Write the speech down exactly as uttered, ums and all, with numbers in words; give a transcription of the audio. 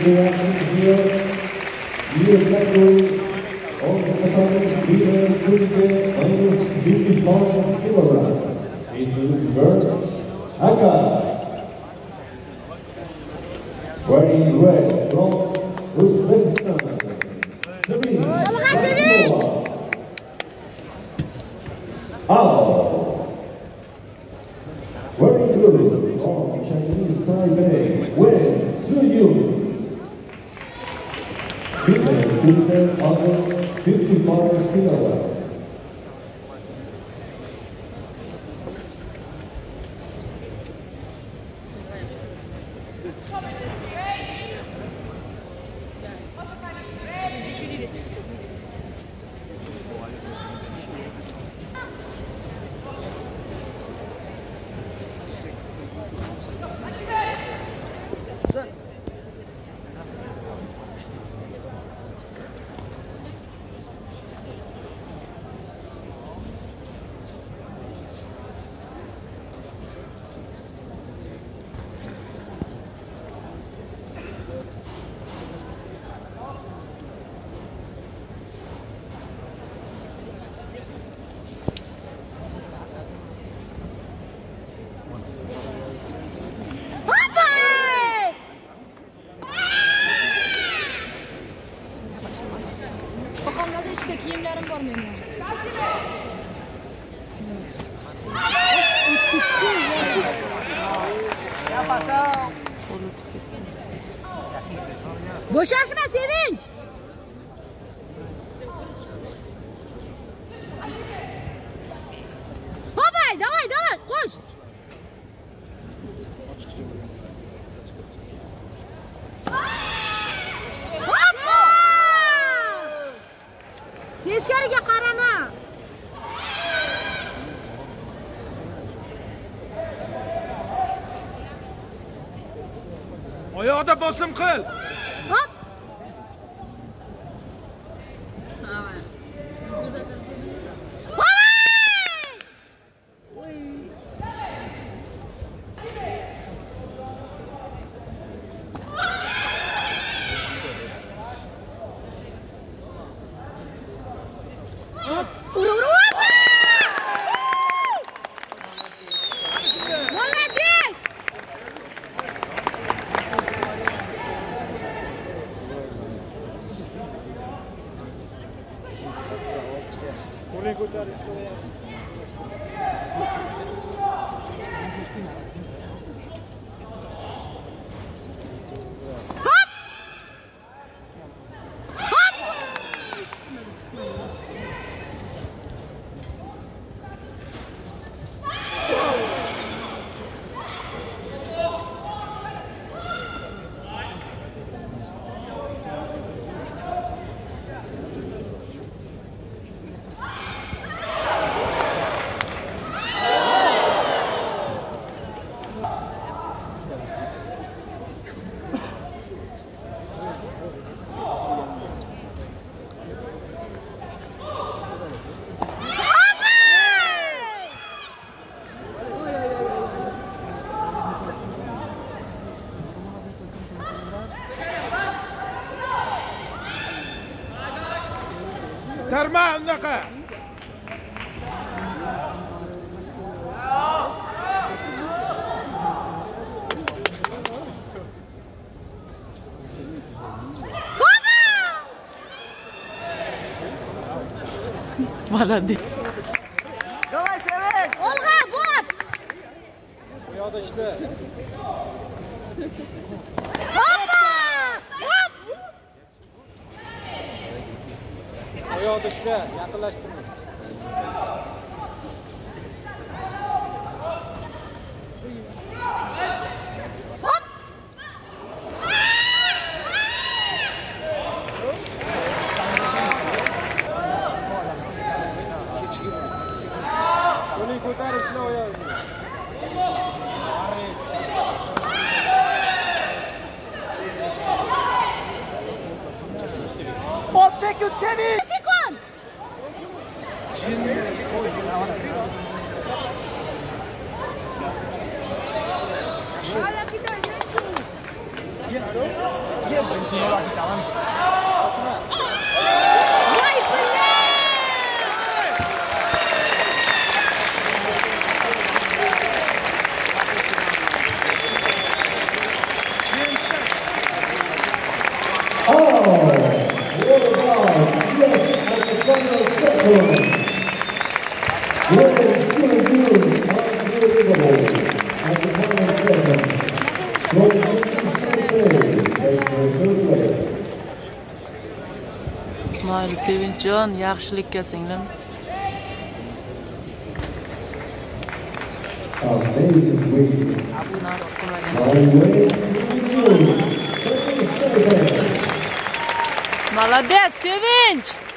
reaction here. New category on the Tatami female twenty minus fifty-five kilograms. It is reverse Aka. Wearing red from Uzbekistan. Sevin Bakimova. Ao. Wearing blue from Chinese Taipei. Wen Ziyun. Female female under fifty-five kilograms. Kiyimlerim var benim. Boşaşma Sevinç. Hopay, davay, davay, koş. Teskariga qarama. Oyoqda bosim qil. Hop. Tarma unaqa. Молодец. Давай, Sevinç. Olga, bos. Bu yoqda ishla. Hoppa! Hop! Bu yoqda ishla, yaqinlashtirma. Hop! Buni ko'tarib ishla oyog'ingni. on sekund Sevinç. Sekund. Ye Voy, блядь! Oh, what about yes at the final second? Wayne Soo-Yoon, unbelievable at the final second. From Chinese Taipei, takes the third place. Mayli, Sevinchjon, yaxshilikka singlim. Amazing win Nasib qilmagan. by Wayne Soo-Yoon, Chinese Taipei. Молодец, Sevinch!